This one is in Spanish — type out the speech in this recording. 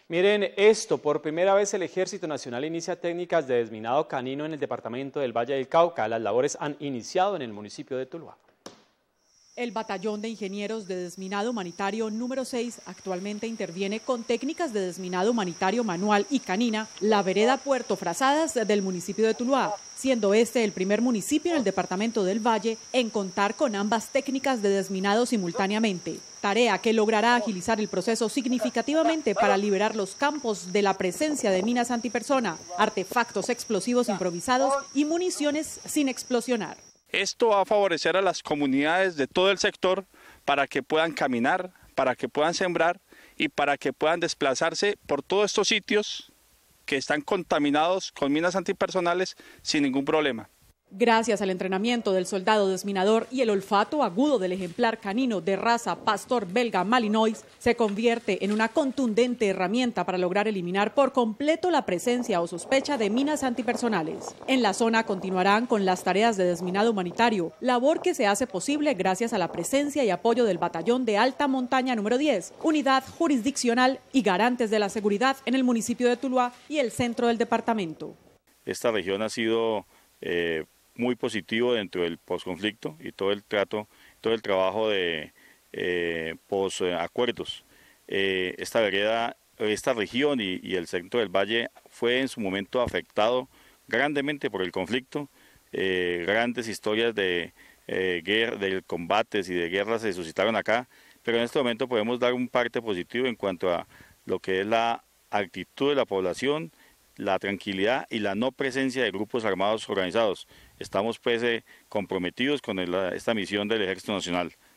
Miren esto, por primera vez el Ejército Nacional inicia técnicas de desminado canino en el departamento del Valle del Cauca. Las labores han iniciado en el municipio de Tuluá. El Batallón de Ingenieros de Desminado Humanitario número 6 actualmente interviene con técnicas de desminado humanitario manual y canina la vereda Puerto Frazadas del municipio de Tuluá, siendo este el primer municipio en el departamento del Valle en contar con ambas técnicas de desminado simultáneamente. Tarea que logrará agilizar el proceso significativamente para liberar los campos de la presencia de minas antipersona, artefactos explosivos improvisados y municiones sin explosionar. Esto va a favorecer a las comunidades de todo el sector para que puedan caminar, para que puedan sembrar y para que puedan desplazarse por todos estos sitios que están contaminados con minas antipersonales sin ningún problema. Gracias al entrenamiento del soldado desminador y el olfato agudo del ejemplar canino de raza pastor belga Malinois, se convierte en una contundente herramienta para lograr eliminar por completo la presencia o sospecha de minas antipersonales. En la zona continuarán con las tareas de desminado humanitario, labor que se hace posible gracias a la presencia y apoyo del Batallón de Alta Montaña número 10, unidad jurisdiccional y garantes de la seguridad en el municipio de Tuluá y el centro del departamento. Esta región ha sido muy positivo dentro del posconflicto y todo el trabajo de posacuerdos. Esta vereda, esta región y el centro del Valle fue en su momento afectado grandemente por el conflicto. Grandes historias de combates y de guerras se suscitaron acá, pero en este momento podemos dar un parte positivo en cuanto a lo que es la actitud de la población, la tranquilidad y la no presencia de grupos armados organizados. Estamos pues comprometidos con esta misión del Ejército Nacional.